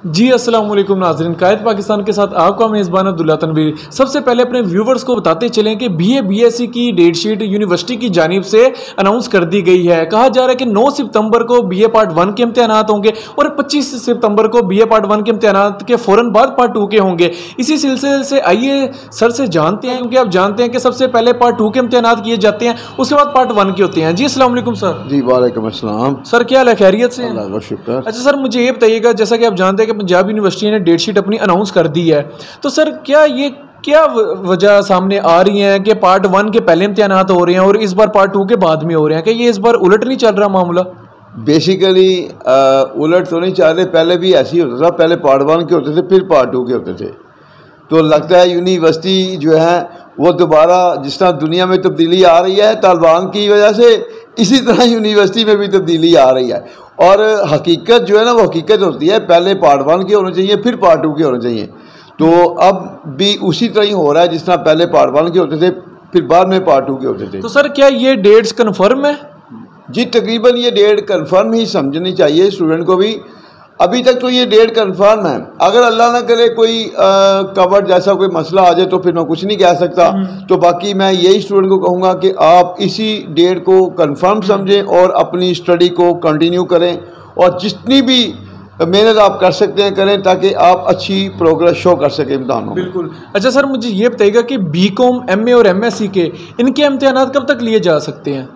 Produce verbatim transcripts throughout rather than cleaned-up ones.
جی السلام علیکم ناظرین، قائد پاکستان کے ساتھ آپ کا میزبان عبداللہ تنویر۔ سب سے پہلے اپنے ویورز کو بتاتے چلیں کہ B A B S C کی ڈیٹ شیٹ یونیورسٹی کی جانب سے اناؤنس کر دی گئی ہے۔ کہا جا رہا ہے کہ نو ستمبر کو بی اے پارٹ ون کے امتحانات ہوں گے اور پچیس ستمبر کو بی اے پارٹ ون کے امتحانات کے فوراً بعد پارٹ ٹو کے ہوں گے۔ اسی سلسلے سے آئیے سر سے جانتے ہیں، کیونکہ آپ جانتے ہیں کہ سب سے پہلے پارٹ ٹو کے امتحانات کیے جاتے ہیں، اس کے بعد پارٹ ون کے ہوتے ہیں۔ جی السلام علیکم سر۔ جی وعلیکم السلام سر، کیا حال ہے؟ خیریت سے؟ اللہ کا شکر۔ اچھا سر، مجھے یہ بتائیے گا، جیسا کہ آپ جانتے ہیں کہ پنجاب یونیورسٹی نے ڈیٹ شیٹ اپنی اناؤنس کر دی ہے، تو سر کیا یہ کیا وجہ سامنے آ رہی ہیں کہ پارٹ ون کے پہلے امتحانات ہو رہے ہیں اور اس بار پارٹ ٹو کے بعد میں ہو رہے ہیں؟ کہ یہ اس بار الٹ نہیں چل رہا معاملہ؟ بیسیکلی الٹ تو نہیں چاہ رہے، پہلے بھی ایسے ہی ہوتا تھا، پہلے پارٹ ون کے ہوتے تھے پھر پارٹ ٹو کے ہوتے تھے۔ تو لگتا ہے یونیورسٹی جو ہے وہ دوبارہ جس طرح دنیا میں تبدیلی آ رہی ہے طالبان کی وجہ سے، اسی طرح یونیورسٹی میں بھی تبدیلی آ رہی ہے۔ اور حقیقت جو ہے نا وہ حقیقت ہوتی ہے، پہلے پارٹ ون کے ہونے چاہیے پھر پارٹ ٹو کے ہونے چاہیے۔ تو اب بھی اسی طرح ہی ہو رہا ہے جس طرح پہلے پارٹ ون کے ہوتے تھے پھر بعد میں پارٹ ٹو کے ہوتے تھے۔ تو سر کیا یہ ڈیٹس کنفرم ہے؟ جی تقریباً یہ ڈیٹ کنفرم ہی سمجھنی چاہیے اسٹوڈنٹ کو بھی۔ ابھی تک تو یہ ڈیٹ کنفرم ہے، اگر اللہ نہ کرے کوئی کور جیسا کوئی مسئلہ آ جائے تو پھر میں کچھ نہیں کہہ سکتا۔ تو باقی میں یہی اسٹوڈنٹ کو کہوں گا کہ آپ اسی ڈیٹ کو کنفرم سمجھیں اور اپنی اسٹڈی کو کنٹینیو کریں اور جتنی بھی محنت آپ کر سکتے ہیں کریں تاکہ آپ اچھی پروگرس شو کر سکیں امتحانوں میں۔ بالکل۔ اچھا سر، مجھے یہ بتائیے گا کہ بی کام، ایم اے اور ایم ایس سی کے ان کے امتحانات کب تک لیے جا سکتے ہیں؟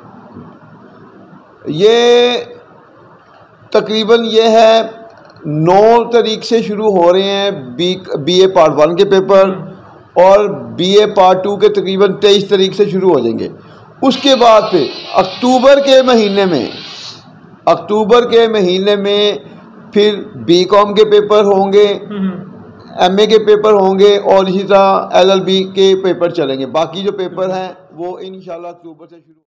یہ تقریباً یہ ہے نو تاریخ سے شروع ہو رہے ہیں B B A part one کے پیپر، اور بی اے پارٹ ٹو کے تقریباً تیئیس تاریخ سے شروع ہو جائیں گے۔ اس کے بعد پھر اکتوبر کے مہینے میں اکتوبر کے مہینے میں پھر بی کام کے پیپر ہوں گے، ایم اے کے پیپر ہوں گے اور اسی طرح ایل ایل بی کے پیپر چلیں گے۔ باقی جو پیپر ہیں وہ انشاءاللہ اکتوبر سے شروع